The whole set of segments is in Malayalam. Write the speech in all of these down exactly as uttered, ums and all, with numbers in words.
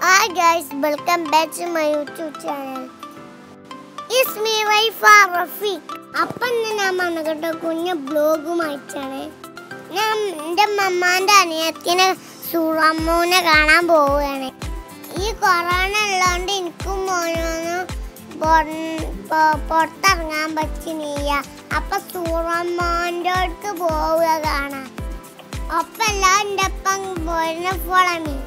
Hi guys, welcome back to my YouTube channel. It's me Raifa Rafeeque. അപ്പം ഞാൻ വന്നിട്ട് കുഞ്ഞു ബ്ലോഗുമായിട്ടാണ്. ഞാൻ എൻ്റെ മമ്മാൻ്റെ അനിയത്തിനെ സൂറമ്മൂനെ കാണാൻ പോവുകയാണ്. ഈ കൊറോണ ഉള്ളതുകൊണ്ട് എനിക്കും മോനൊന്നും പുറത്തിറങ്ങാൻ പറ്റുന്നില്ല. അപ്പം സൂറമ്മോൻ്റെ അടുത്ത് പോവുക കാണാൻ. ഒപ്പം എല്ലാം എൻ്റെ ഒപ്പം പോയിരുന്ന ഫോളമി.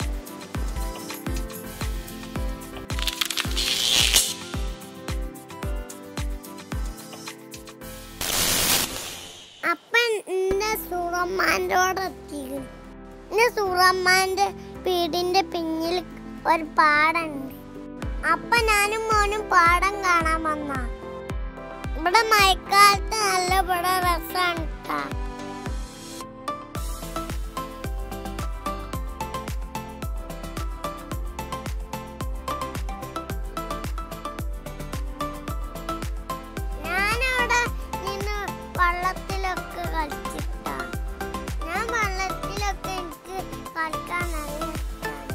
അപ്പം എൻ്റെ സൂറമ്മാൻ്റെ അവിടെ എത്തിക്കുന്നു. എൻ്റെ സൂറമ്മാൻ്റെ വീടിൻ്റെ പിന്നിൽ ഒരു പാടമുണ്ട്. അപ്പം ഞാനും മോനും പാടം കാണാൻ വന്ന. ഇവിടെ മഴക്കാലത്ത് നല്ല ഇവിടെ രസമാണ് കേട്ടോ. ഞാനവിടെ നിന്ന് വെള്ളത്തിലൊക്കെ കളിച്ചിട്ടാ. ഞാൻ വെള്ളത്തിലൊക്കെ എനിക്ക് കളിക്കാൻ നല്ല ഇഷ്ടമാണ്.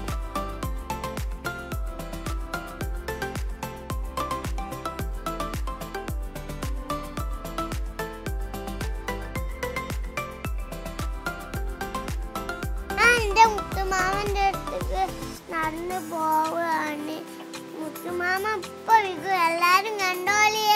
ഞാൻ എൻ്റെ മുത്തുമാമൻ്റെ അടുത്തേക്ക് നടന്ന് പോവുകയാണ്. മുത്തുമാമ ഇപ്പൊ വിളിക്കും, എല്ലാരും കണ്ടോളിയേ.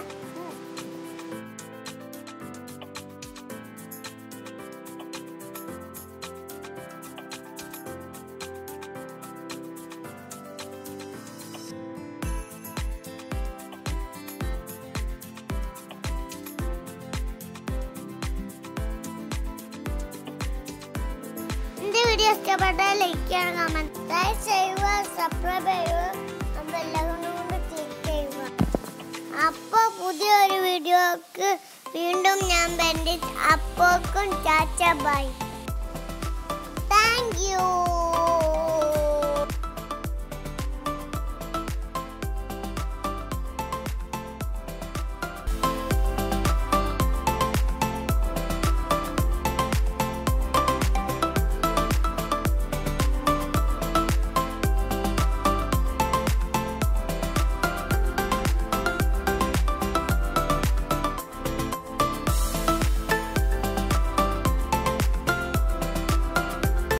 എന്റെ വീഡിയോ ഇഷ്ടപ്പെട്ടാൽ ലൈക്ക് ചെയ്യണം, കമന്റ് ചെയ്യുക, സബ്സ്ക്രൈബ് ചെയ്യുക, എല്ലാം കൊണ്ട് ക്ലിക്ക് ചെയ്യുക. അപ്പോൾ പുതിയൊരു വീഡിയോക്ക് വീണ്ടും ഞാൻ വേണ്ടി അപ്പോക്കും ചാച്ച ബൈ. Thank you.